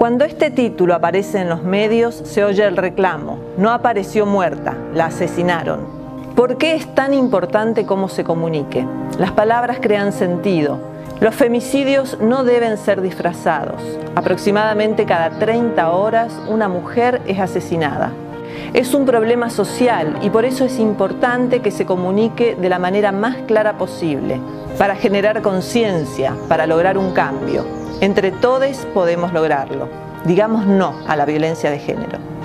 Cuando este título aparece en los medios, se oye el reclamo: no apareció muerta, la asesinaron. ¿Por qué es tan importante cómo se comunique? Las palabras crean sentido. Los femicidios no deben ser disfrazados. Aproximadamente cada 30 horas una mujer es asesinada. Es un problema social y por eso es importante que se comunique de la manera más clara posible, para generar conciencia, para lograr un cambio. Entre todos podemos lograrlo. Digamos no a la violencia de género.